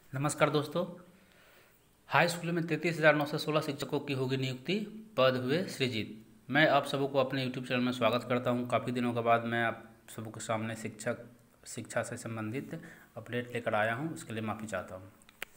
नमस्कार दोस्तों। High school में 33,916 शिक्षकों की होगी नियुक्ति, पद हुए सृजित। मैं आप सबों को अपने यूट्यूब चैनल में स्वागत करता हूं। काफ़ी दिनों के बाद मैं आप सबों के सामने शिक्षा से संबंधित अपडेट लेकर आया हूं, उसके लिए माफ़ी चाहता हूं।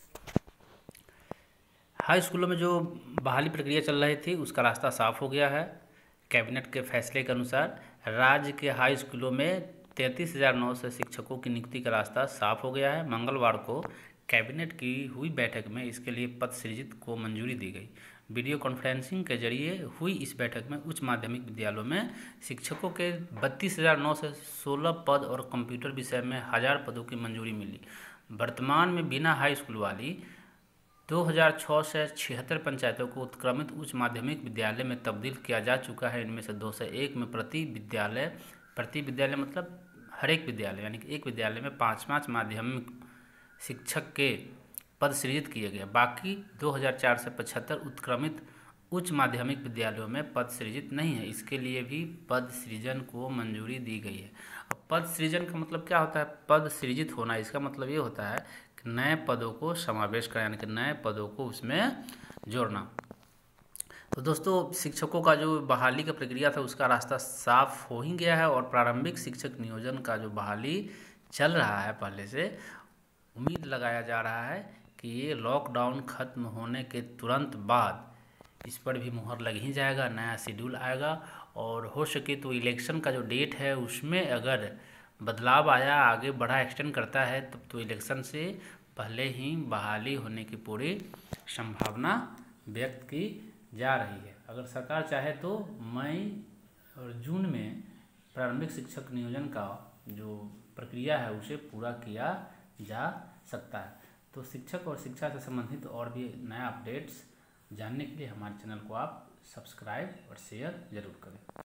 हाई स्कूलों में जो बहाली प्रक्रिया चल रही थी उसका रास्ता साफ हो गया है। कैबिनेट के फैसले के अनुसार राज्य के हाई स्कूलों में 33,900 शिक्षकों की नियुक्ति का रास्ता साफ हो गया है। मंगलवार को कैबिनेट की हुई बैठक में इसके लिए पद सृजित को मंजूरी दी गई। वीडियो कॉन्फ्रेंसिंग के जरिए हुई इस बैठक में उच्च माध्यमिक विद्यालयों में शिक्षकों के 32,916 पद और कंप्यूटर विषय में 1000 पदों की मंजूरी मिली। वर्तमान में बिना हाई स्कूल वाली 2006 से 76 पंचायतों को उत्क्रमित उच्च माध्यमिक विद्यालय में तब्दील किया जा चुका है। इनमें से 201 में प्रति विद्यालय मतलब हर एक विद्यालय यानी कि एक विद्यालय में 5-5 माध्यमिक शिक्षक के पद सृजित किए गए। बाकी 2004 से 75 उत्क्रमित उच्च माध्यमिक विद्यालयों में पद सृजित नहीं है। इसके लिए भी पद सृजन को मंजूरी दी गई है। अब पद सृजन का मतलब क्या होता है? पद सृजित होना, इसका मतलब ये होता है कि नए पदों को समावेश करना, यानी कि नए पदों को उसमें जोड़ना। तो दोस्तों, शिक्षकों का जो बहाली का प्रक्रिया था उसका रास्ता साफ हो ही गया है और प्रारंभिक शिक्षक नियोजन का जो बहाली चल रहा है पहले से, उम्मीद लगाया जा रहा है कि ये लॉकडाउन खत्म होने के तुरंत बाद इस पर भी मुहर लग ही जाएगा, नया शेड्यूल आएगा और हो सके तो इलेक्शन का जो डेट है उसमें अगर बदलाव आया, आगे बढ़ा, एक्सटेंड करता है, तब तो इलेक्शन से पहले ही बहाली होने की पूरी संभावना व्यक्त की जा रही है। अगर सरकार चाहे तो मई और जून में प्रारंभिक शिक्षक नियोजन का जो प्रक्रिया है उसे पूरा किया जा सकता है। तो शिक्षक और शिक्षा से संबंधित और भी नया अपडेट्स जानने के लिए हमारे चैनल को आप सब्सक्राइब और शेयर जरूर करें।